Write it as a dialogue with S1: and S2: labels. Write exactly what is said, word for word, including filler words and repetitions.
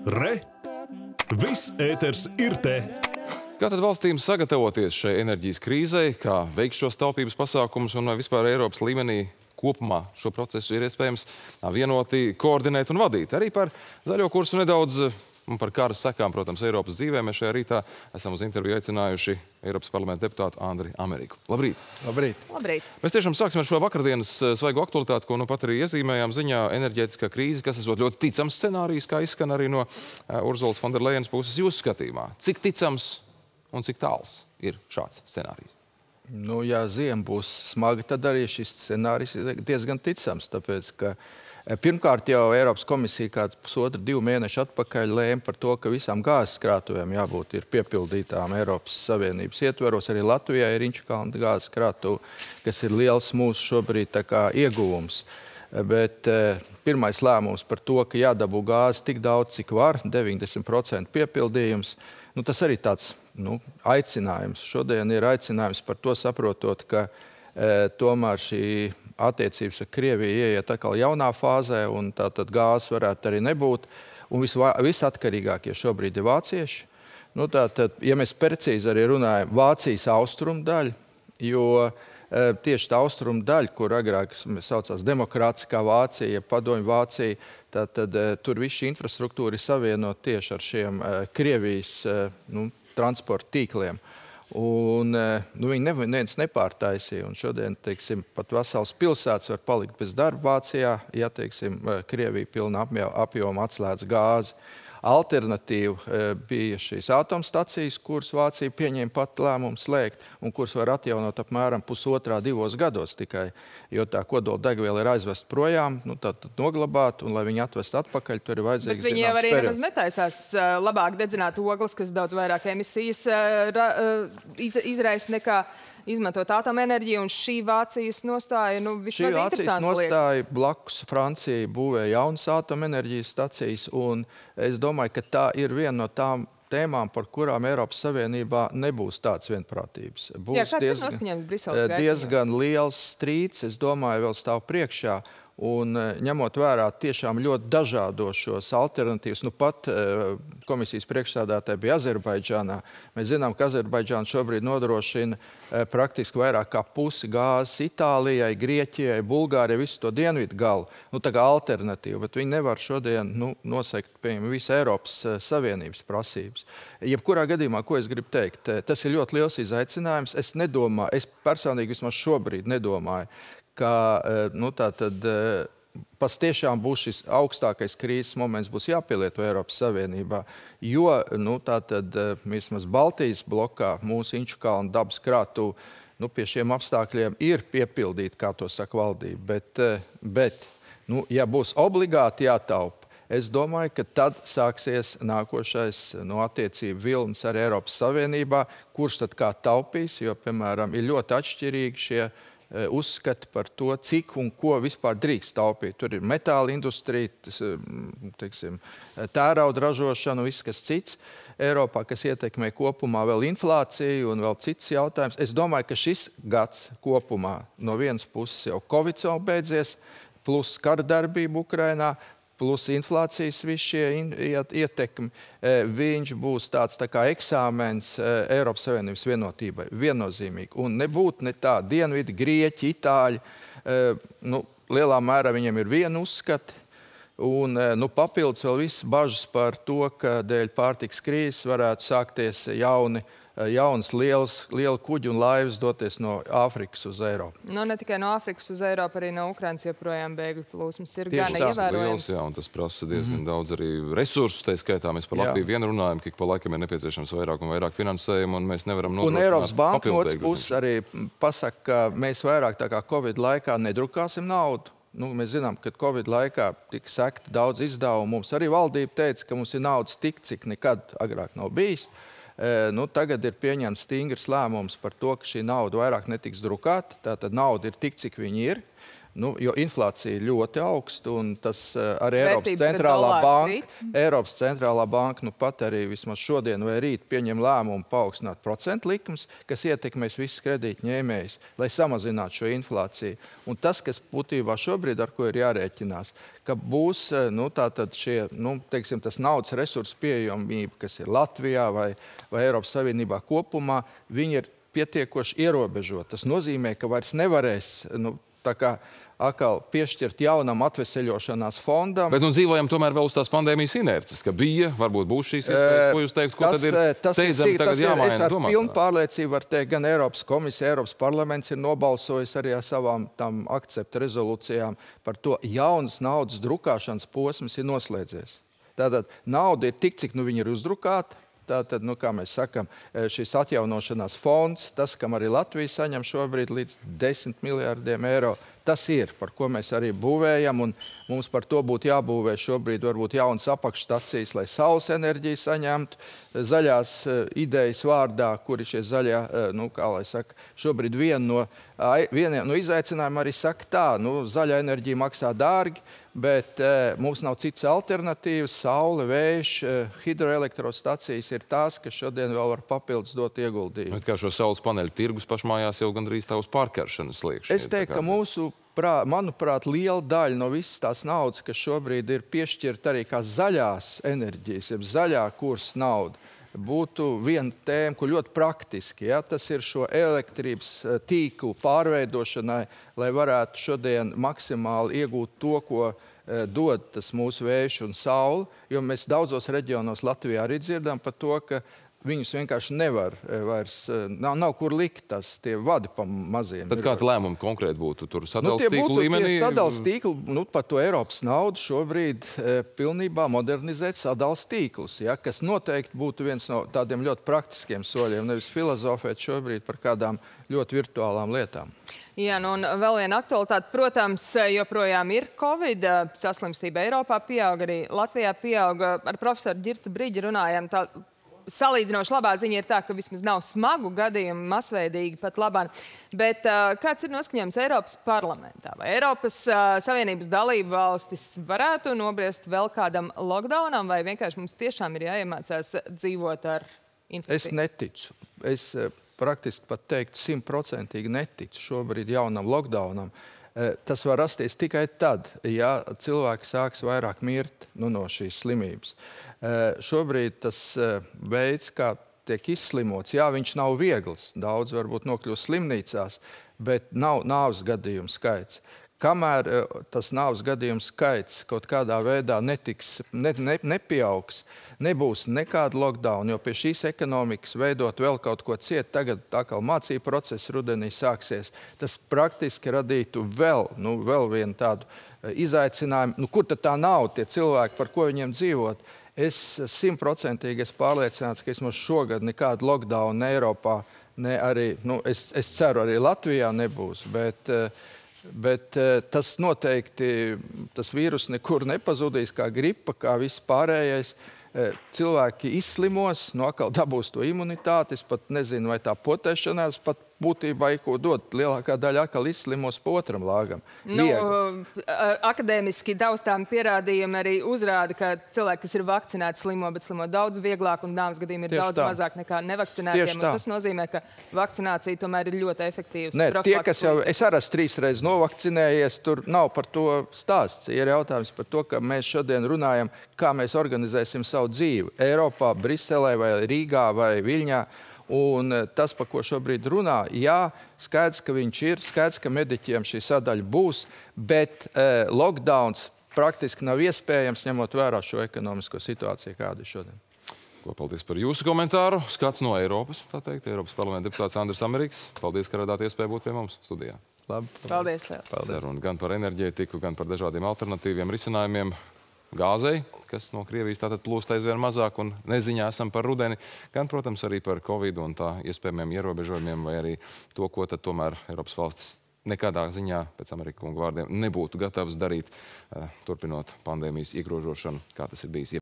S1: Re! Viss ēters ir te!
S2: Kā tad valstīm sagatavoties šai enerģijas krīzei, kā veikt šos taupības pasākumus un vai vispār Eiropas līmenī kopumā šo procesu ir iespējams vienoti koordinēt un vadīt? Arī par zaļo kursu nedaudz un par kara sekām, protams, Eiropas dzīvē. Mēs šajā rītā esam uz interviju aicinājuši Eiropas parlamenta deputātu Andri Ameriku. Labrīt!
S3: Labrīt!
S4: Labrīt!
S2: Mēs tiešām sāksim ar šo vakardienas svaigo aktualitāti, ko nu pat arī iezīmējām ziņā enerģētiskā krīze, kas esot ļoti ticams scenārijs, kā izskan arī no Urzulas Fonderlejenas puses jūsu skatījumā. Cik ticams un cik tāls ir šāds scenārijs?
S3: Nu, ja ziema būs smaga, tad arī šis scenārijs ir diezgan ticams, tāpēc, ka pirmkārt jau Eiropas komisija kāds pusotru, divu mēnešu atpakaļ lēma par to, ka visām gāzes krātuvēm jābūt ir piepildītām Eiropas Savienības ietveros. Arī Latvijā ir Inčukalna gāzes krātuve, kas ir liels mūsu šobrīd tā kā ieguvums. Bet eh, pirmais lēmums par to, ka jādabū gāzi tik daudz, cik var, deviņdesmit procenti piepildījums, nu, tas arī tāds nu, aicinājums. Šodien ir aicinājums par to saprotot, ka eh, tomēr šī attiecības ar Krieviju ieiet atkal jaunā fāzē, un tātad gāzes varētu arī nebūt. Un visatkarīgākie šobrīd ir vācieši. Nu, tātad, ja mēs precīzi arī runājam, Vācijas austrumu daļa, jo e, tieši tā austrumu daļa, kur agrāk mēs saucās demokrātiskā Vācija, ja padomju Vācija, tātad e, tur viss šī infrastruktūra ir savienot tieši ar šiem e, Krievijas e, nu, transporta tīkliem. Un, nu, viņi neviens nepārtaisīja, un šodien, teiksim, pat vesels pilsētas var palikt bez darba Vācijā, ja, teiksim, Krievija pilna apjoma atslēdz gāzi. Alternatīva bija šīs atomstacijas, kuras Vācija pieņēma pat lēmumu slēgt, un kuras var atjaunot apmēram pusotrā divos gados tikai, jo tā kodola degviela ir aizvest projām, nu, tad, tad noglabāt, un lai viņi atvest atpakaļ, tur ir vajadzīgs
S4: Bet viņi jau arī nemaz netaisās labāk dedzināt ogles, kas daudz vairāk emisijas iz, izraisa nekā izmantot atomenerģiju, un šī Vācijas nostāja, nu, vismaz interesanti liekas.
S3: Šī Vācijas nostāja blakus Francija būvē jaunas atomenerģijas stacijas, un es domāju, ka tā ir viena no tām tēmām, par kurām Eiropas Savienībā nebūs tāds vienprātības. Būs
S4: Jā,
S3: diezgan, diezgan liels strīds, es domāju, vēl stāv priekšā. Un ņemot vērā tiešām ļoti dažādos šos alternatīvas, nu pat komisijas priekšsēdētāji bija Azerbaidžānā. Mēs zinām, ka Azerbaidžāna šobrīd nodrošina praktiski vairāk kā pusi gāzes Itālijai, Grieķijai, Bulgārijai, visu to dienvidu galu. Nu, tā kā alternatīva, bet viņi nevar šodien nu, nosegt, piemēram, visu Eiropas Savienības prasības. Jebkurā gadījumā, ko es gribu teikt, tas ir ļoti liels izaicinājums. Es nedomāju, es personīgi vismaz šobrīd nedomāju, ka nu, tā tad pas tiešām būs šis augstākais krīzes moments, būs jāpielieto Eiropas Savienībā, jo nu, tā tad vismaz Baltijas blokā mūsu Inčukalna dabas krātuve nu, pie šiem apstākļiem ir piepildīta, kā to saka valdība. Bet, bet nu, ja būs obligāti jātaupa, es domāju, ka tad sāksies nākošais no attiecību vilnis ar Eiropas Savienībā, kurš tad kā taupīs, jo, piemēram, ir ļoti atšķirīgi šie uzskati par to, cik un ko vispār drīkst taupīt. Tur ir metāla industrija, teiksim, tērauda ražošana, viss kas cits Eiropā, kas ietekmē kopumā vēl inflāciju un vēl cits jautājums. Es domāju, ka šis gads kopumā no vienas puses jau Covid jau beidzies, plus kara darbība Ukrainā, plus inflācijas visi šie ietekmi, viņš būs tāds tā kā eksāmens Eiropas Savienības vienotībai, viennozīmīgi. Un nebūtu ne tā dienvidi, Grieķi, Itāļi, nu, lielā mērā viņiem ir viena uzskati, un nu, papildus vēl viss bažas par to, ka dēļ pārtikas krīzes varētu sākties jauni jaunas lielas, liela kuģi un laivas doties no Āfrikas uz Eiropu.
S4: Nu, ne tikai no Āfrikas uz Eiropu, arī no Ukrainas joprojām bēgļu plūsmas ir
S3: Tieši
S4: gana ievērojams.
S2: Jā, un tas prasa diezgan mm-hmm. daudz arī resursus, tā skaitā mēs par Latviju vien runājam, ka ik pa laikam ir nepieciešams vairāk un vairāk finansējumu, un mēs nevaram nodrošināt.
S3: Un Eiropas banka no otras puses arī pasaka, ka mēs vairāk tā kā Covid laikā nedrukāsim naudu. Nu, mēs zinām, ka Covid laikā tika sekti daudz izdevumu. Mums arī valdība teica, ka mums ir naudas tik, cik nekad agrāk nav bijis. Nu, tagad ir pieņemts stingrs lēmums par to, ka šī nauda vairāk netiks drukāta. Tātad nauda ir tik, cik viņi ir. Nu, jo inflācija ir ļoti augsta, un tas arī Eiropas centrālā banka, Eiropas centrālā banka nu pat arī vismaz šodien vai rīt pieņem lēmumu paaugstināt procentu likmes, kas ietekmēs visus kredītņēmējus, lai samazinātu šo inflāciju. Un tas, kas būtībā šobrīd ar ko ir jārēķinās, ka būs nu, tātad šie, nu, teiksim, tas naudas resursu pieejamība, kas ir Latvijā vai, vai Eiropas Savienībā kopumā, viņi ir pietiekoši ierobežot. Tas nozīmē, ka vairs nevarēs, nu, tā kā atkal piešķirt jaunam atveseļošanās fondam.
S2: Bet nu dzīvojam tomēr vēl uz tās pandēmijas inerces, ka bija, varbūt būs šīs iespējas, ko jūs teikt, ko
S3: tas,
S2: tad ir steidzami tagad jāmaina
S3: domāt? Es ar pilnu
S2: tā.
S3: pārliecību var teikt, gan Eiropas komisija, Eiropas parlaments ir nobalsojis arī ar savām tam akcepta rezolūcijām par to jaunas naudas drukāšanas posms ir noslēdzies. Tātad nauda ir tik, cik nu viņi ir uzdrukāta. Tātad, nu, kā mēs sakam, šis atjaunošanās fonds, tas, kam arī Latvija saņem šobrīd līdz desmit miljārdiem eiro, tas ir, par ko mēs arī būvējam, un mums par to būtu jābūvē šobrīd varbūt jaunas apakšstacijas, lai saules enerģiju saņemtu zaļās idejas vārdā, kuri šie zaļā, nu, kā lai saka, šobrīd vien no, vieniem no izaicinājumiem arī saka tā, nu, zaļā enerģija maksā dārgi, bet e, mums nav citas alternatīvas. Saule, vējš, e, hidroelektrostacijas ir tās, kas šodien vēl var papildus dot ieguldījumu.
S2: Bet kā šo saules paneļu tirgus pašmājās jau gandrīz tā uz pārkaršanas sliekšņa.
S3: Es teiktu, ka mūsu, prā, manuprāt, liela daļa no visas tās naudas, kas šobrīd ir piešķirta arī kā zaļās enerģijas, jeb zaļā kursa nauda, būtu viena tēma, kur ļoti praktiski, ja, tas ir šo elektrības tīklu pārveidošanai, lai varētu šodien maksimāli iegūt to, ko e, dod tas mūsu vējš un saule, jo mēs daudzos reģionos Latvijā arī dzirdam par to, ka viņus vienkārši nevar vairs, nav, nav kur likt tas, tie vadi pa maziem.
S2: Tad kādi lēmumi konkrēti būtu tur sadals
S3: nu,
S2: tīklu līmenī?
S3: Sadals tīklu, nu, par to Eiropas naudu šobrīd e, pilnībā modernizēt sadals tīklus, ja, kas noteikti būtu viens no tādiem ļoti praktiskiem soļiem, nevis filozofēt šobrīd par kādām ļoti virtuālām lietām.
S4: Jā, nu un vēl viena aktualitāte, protams, joprojām ir Covid, saslimstība Eiropā pieauga, arī Latvijā pieauga. Ar profesoru Ģirtu Briģi runājam, tā salīdzinoši labā ziņa ir tā, ka vismaz nav smagu gadījumu, masveidīgi pat labāk. Bet uh, kāds ir noskaņojums Eiropas parlamentā? Vai Eiropas uh, Savienības dalību valstis varētu nobriest vēl kādam lockdownam, vai vienkārši mums tiešām ir jāiemācās dzīvot ar infekciju?
S3: Es neticu. Es uh, praktiski pat teiktu simtprocentīgi neticu šobrīd jaunam lockdownam. Uh, tas var rasties tikai tad, ja cilvēki sāks vairāk mirt nu, no šīs slimības. Uh, šobrīd tas uh, veids, kā tiek izslimots, jā, viņš nav viegls. Daudz varbūt nokļūst slimnīcās, bet nav nāves gadījumu skaits. Kamēr uh, tas nāves gadījumu skaits kaut kādā veidā netiks, ne, ne, nepieaugs, nebūs nekāda lockdown, jo pie šīs ekonomikas veidot vēl kaut ko ciet, tagad atkal mācību process rudenī sāksies. Tas praktiski radītu vēl, nu, vēl vienu tādu uh, izaicinājumu. Nu, kur tad tā nav, tie cilvēki, par ko viņiem dzīvot? Es simtprocentīgi esmu pārliecināts, ka vismaz šogad nekāda lockdown ne Eiropā, ne arī, nu, es, es ceru, arī Latvijā nebūs, bet, bet tas noteikti, tas vīrus nekur nepazudīs, kā gripa, kā viss pārējais. Cilvēki izslimos, no atkal dabūs to imunitāti, es pat nezinu, vai tā potēšanās pat būtībā ir ko dot. Lielākā daļa atkal izslimos pa otram lāgam.
S4: Nu, akadēmiski taustām pierādījumi arī uzrāda, ka cilvēki, kas ir vakcinēti, slimo, bet slimo daudz vieglāk un nāves gadījumi ir Tieši daudz tā. mazāk nekā nevakcinētiem. Tas nozīmē, ka vakcinācija tomēr ir ļoti efektīvs.
S3: Nē, tie, kas jau, es arī esmu trīs reizes novakcinējies, tur nav par to stāsts. Ir jautājums par to, ka mēs šodien runājam, kā mēs organizēsim savu dzīvi Eiropā, Briselē vai Rīgā vai Viļņā. Un tas, par ko šobrīd runā, jā, skaidrs, ka viņš ir, skaidrs, ka mediķiem šī sadaļa būs, bet eh, lockdowns praktiski nav iespējams, ņemot vērā šo ekonomisko situāciju, kāda ir šodien.
S2: Ko, paldies par jūsu komentāru. Skats no Eiropas, tā teikt, Eiropas parlamenta deputāts Andris Amerikas. Paldies, ka radāt iespēju būt pie mums studijā.
S3: Labi.
S4: Paldies.
S3: Paldies.
S2: Saruna gan par enerģētiku, gan par dažādiem alternatīviem risinājumiem. Gāzei, kas no Krievijas tātad plūst aizvien mazāk un neziņā esam par rudeni, gan, protams, arī par Covid un tā iespējamiem ierobežojumiem vai arī to, ko tad tomēr Eiropas valstis nekādā ziņā, pēc Amerikas kunga vārdiem, nebūtu gatavs darīt, turpinot pandēmijas iegrožošanu, kā tas ir bijis.